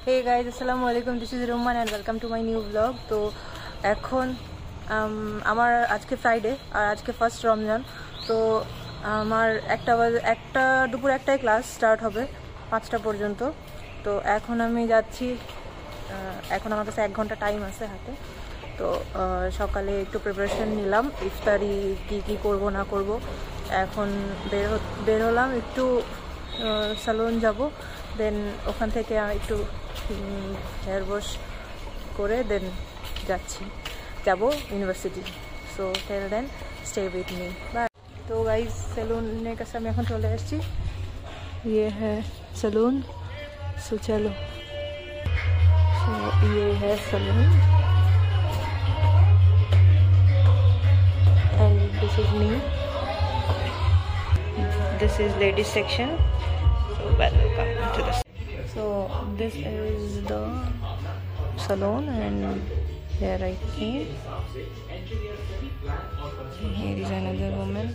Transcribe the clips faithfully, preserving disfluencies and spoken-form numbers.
Hey guys, assalamu alaikum. This is Roman and welcome to my new vlog. তো এখন আমার আজকে Friday আর আজকে ফার্স্ট রমজান। তো আমার একটা একটা দুপুর একটাই ক্লাস স্টার্ট হবে পাঁচটা পর্যন্ত। তো এখন আমি যাচ্ছি, এখন আমার কাছে এক ঘন্টা টাইম আছে হাতে। তো সকালে একটু প্রিপারেশন নিলাম, ইফতারি কি কি করব না করব। এখন বের বের হলাম, একটু সালুন যাব, দেন ওখান থেকে একটু হেয়ার ওয়াশ করে দেন যাচ্ছি যাব university. So tell then stay with me bye. তো গাইজ সেলুনের কাছে আমি এখন চলে আসছি, ये है सलून। सो चलो, सो ये है salon and this is me. This is ladies section. So welcome to this. So this is the salon and here I came. Here is another woman.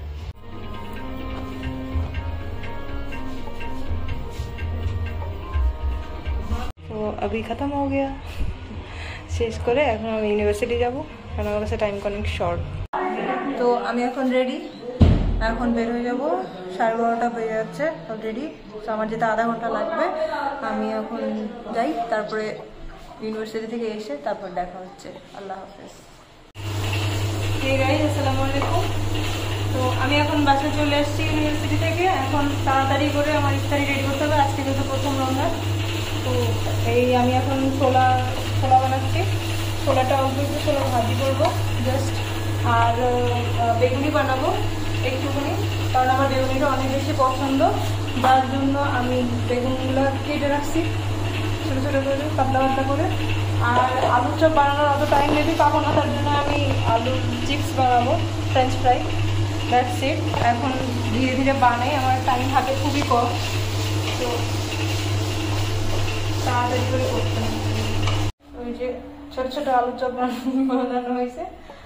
So अभी ख़त्म हो गया, শেষ করে এখন আমি ইউনিভার্সিটি যাব, কারণ আমার কাছে টাইম অনেক শর্ট। তো আমি এখন রেডি, এখন বের হয়ে যাবো, সাড়ে বারোটা বেজে যাচ্ছে অলরেডি। তো আমার যেতে আধা ঘন্টা লাগবে। আমি এখন যাই, তারপরে ইউনিভার্সিটি থেকে এসে তারপর দেখা হচ্ছে। আল্লাহ হাফেজ। ঠিক আছে, আসসালামু আলাইকুম। তো আমি এখন বাসায় চলে এসেছি ইউনিভার্সিটি থেকে। এখন তাড়াতাড়ি করে আমার ইফতারি রেডি করতে হবে, আজকে যেহেতু প্রথম রমজান। তো এই আমি এখন ছোলা ছোলা বানাচ্ছি। ছোলাটা অল্প একটু ছোলা ভাজি করবো জাস্ট, আর বেগুনি বানাবো একটুখানি, কারণ আমার বেগুনিটা অনেক বেশি পছন্দ, যার জন্য আমি বেগুনগুলো কেটে রাখছি ছোটো ছোটো করে, পাতলা পাতলা করে। আর আলুর চপ বানানোর অত টাইম নেবে পাবো না, তার জন্য আমি আলুর চিপস বানাবো, ফ্রেঞ্চ ফ্রাই, দ্যাটস ইট। এখন ধীরে ধীরে বানাই, আমার টাইম হাতে খুবই কম, তো তাড়াতাড়ি করে করতে হবে। ওই যে ছোটো ছোটো আলুর চপ বানানো হয়েছে,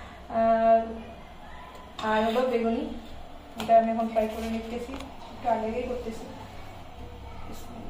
আর হলো বেগুনি, এটা আমি এখন ফ্রাই করে নিতেছি, একটু আগেই করতেছি।